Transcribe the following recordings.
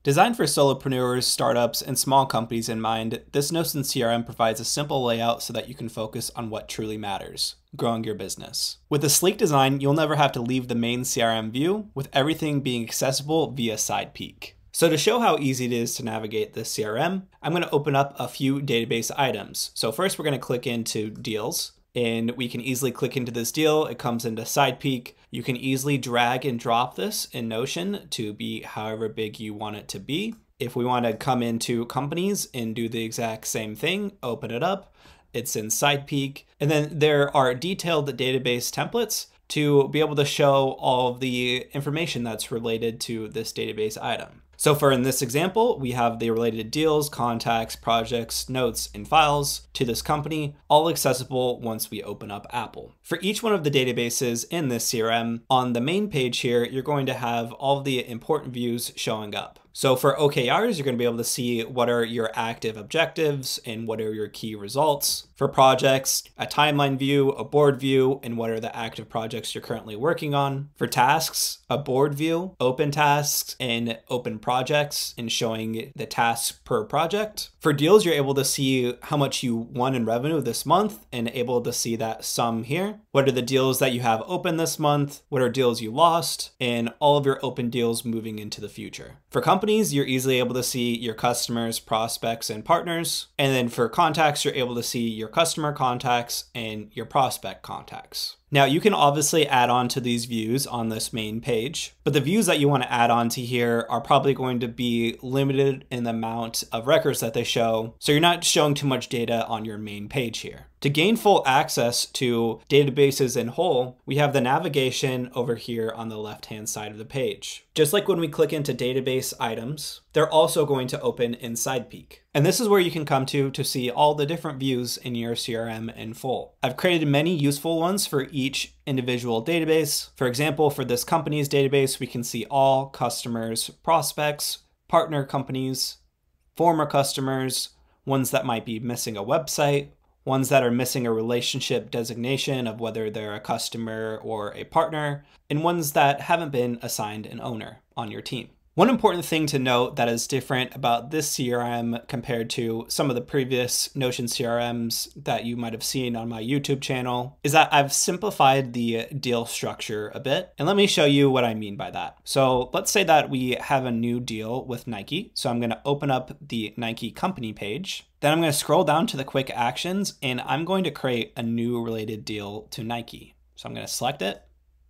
Designed for solopreneurs, startups, and small companies in mind, this Notion CRM provides a simple layout so that you can focus on what truly matters: growing your business. With a sleek design, you'll never have to leave the main CRM view, with everything being accessible via SidePeek. So to show how easy it is to navigate this CRM, I'm going to open up a few database items. So first we're going to click into deals, and we can easily click into this deal. It comes into SidePeek. You can easily drag and drop this in Notion to be however big you want it to be. If we want to come into companies and do the exact same thing, open it up, it's in SidePeek. And then there are detailed database templates to be able to show all of the information that's related to this database item. So in this example, we have the related deals, contacts, projects, notes, and files to this company, all accessible once we open up Apple. For each one of the databases in this CRM, on the main page here, you're going to have all of the important views showing up. So for OKRs, you're going to be able to see what are your active objectives and what are your key results. For projects, a timeline view, a board view, and what are the active projects you're currently working on. For tasks, a board view, open tasks, and open projects, and showing the tasks per project. For deals, you're able to see how much you won in revenue this month and able to see that sum here. What are the deals that you have open this month? What are deals you lost? And all of your open deals moving into the future. For companies, you're easily able to see your customers, prospects, and partners. And then for contacts, you're able to see your customer contacts and your prospect contacts. Now you can obviously add on to these views on this main page, but the views that you want to add on to here are probably going to be limited in the amount of records that they show, so you're not showing too much data on your main page here. To gain full access to databases in whole, we have the navigation over here on the left-hand side of the page. Just like when we click into database items, they're also going to open in SidePeek. And this is where you can come to see all the different views in your CRM in full. I've created many useful ones for each individual database. For example, for this company's database, we can see all customers, prospects, partner companies, former customers, ones that might be missing a website, ones that are missing a relationship designation of whether they're a customer or a partner, and ones that haven't been assigned an owner on your team. One important thing to note that is different about this CRM compared to some of the previous Notion CRMs that you might have seen on my YouTube channel is that I've simplified the deal structure a bit. And let me show you what I mean by that. So let's say that we have a new deal with Nike. So I'm going to open up the Nike company page. Then I'm going to scroll down to the quick actions and I'm going to create a new related deal to Nike. So I'm going to select it,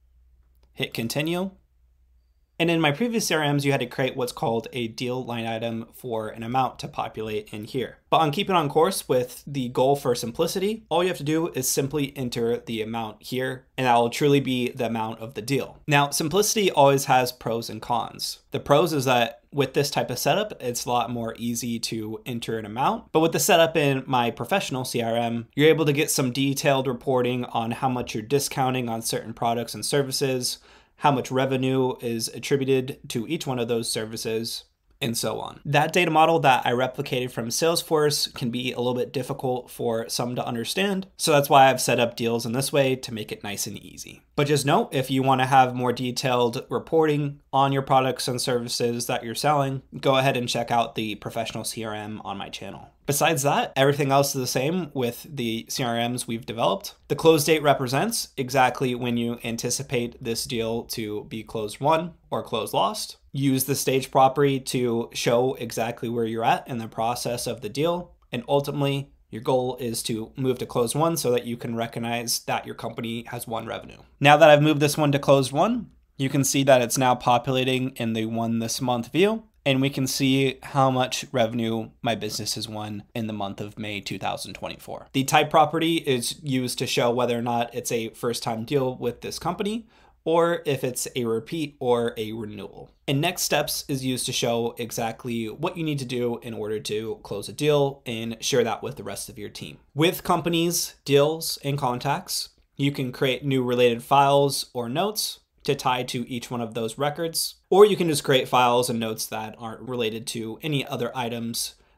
hit continue. And in my previous CRMs, you had to create what's called a deal line item for an amount to populate in here. But on keeping on course with the goal for simplicity, all you have to do is simply enter the amount here, and that will truly be the amount of the deal. Now, simplicity always has pros and cons. The pros is that with this type of setup, it's a lot more easy to enter an amount. But with the setup in my professional CRM, you're able to get some detailed reporting on how much you're discounting on certain products and services, how much revenue is attributed to each one of those services, and so on. That data model that I replicated from Salesforce can be a little bit difficult for some to understand. So that's why I've set up deals in this way to make it nice and easy. But just note, if you want to have more detailed reporting on your products and services that you're selling, go ahead and check out the professional CRM on my channel. Besides that, everything else is the same with the CRMs we've developed. The close date represents exactly when you anticipate this deal to be closed won or closed lost. Use the stage property to show exactly where you're at in the process of the deal. And ultimately, your goal is to move to closed won so that you can recognize that your company has won revenue. Now that I've moved this one to closed won, you can see that it's now populating in the won this month view. And we can see how much revenue my business has won in the month of May 2024. The type property is used to show whether or not it's a first-time deal with this company, or if it's a repeat or a renewal. And next steps is used to show exactly what you need to do in order to close a deal and share that with the rest of your team. With companies, deals, and contacts, you can create new related files or notes to tie to each one of those records, or you can just create files and notes that aren't related to any other items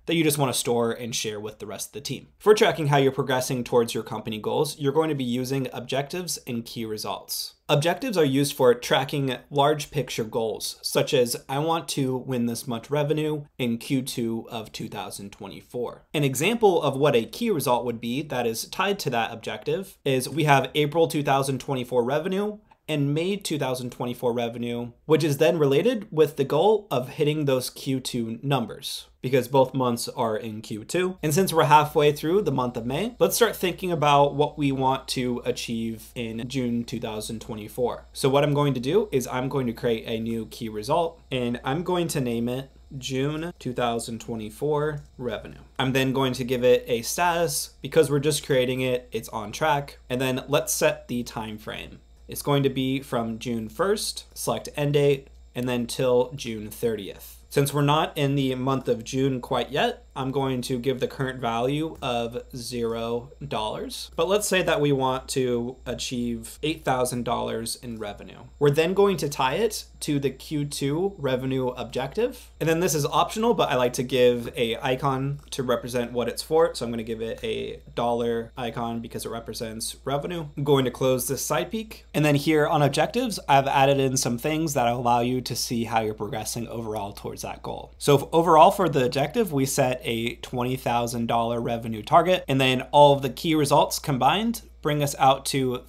that you just want to store and share with the rest of the team. For tracking how you're progressing towards your company goals, you're going to be using objectives and key results. Objectives are used for tracking large picture goals, such as I want to win this much revenue in Q2 of 2024. An example of what a key result would be that is tied to that objective is we have April 2024 revenue and May 2024 revenue, which is then related with the goal of hitting those Q2 numbers, because both months are in Q2. And since we're halfway through the month of May, let's start thinking about what we want to achieve in June 2024. So what I'm going to do is I'm going to create a new key result, and I'm going to name it June 2024 revenue. I'm then going to give it a status. Because we're just creating it, it's on track. And then let's set the time frame. It's going to be from June 1st, select end date, and then till June 30th. Since we're not in the month of June quite yet, I'm going to give the current value of $0. But let's say that we want to achieve $8,000 in revenue. We're then going to tie it to the Q2 revenue objective. And then this is optional, but I like to give a icon to represent what it's for. So I'm going to give it a dollar icon because it represents revenue. I'm going to close this side peek. And then here on objectives, I've added in some things that allow you to see how you're progressing overall towards that goal. So overall for the objective, we set a $20,000 revenue target, and then all of the key results combined bring us out to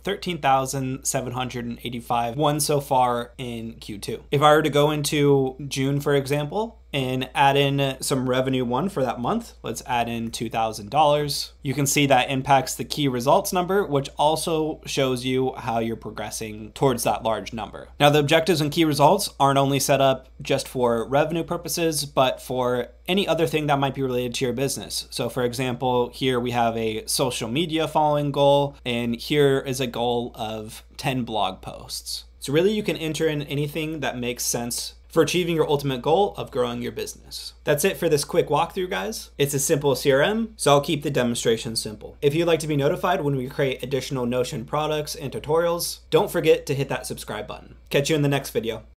13,785, one so far in Q2. If I were to go into June, for example, and add in some revenue one for that month, let's add in $2,000. You can see that impacts the key results number, which also shows you how you're progressing towards that large number. Now, the objectives and key results aren't only set up just for revenue purposes, but for any other thing that might be related to your business. So for example, here we have a social media following goal, and here is a goal of 10 blog posts. So really you can enter in anything that makes sense for achieving your ultimate goal of growing your business. That's it for this quick walkthrough, guys. It's a simple CRM, so I'll keep the demonstration simple. If you'd like to be notified when we create additional Notion products and tutorials, don't forget to hit that subscribe button. Catch you in the next video.